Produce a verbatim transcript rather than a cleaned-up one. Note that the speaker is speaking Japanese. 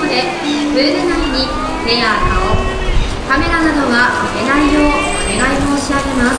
のでプール内に手や顔、カメラなどは入れないようお願い申し上げます。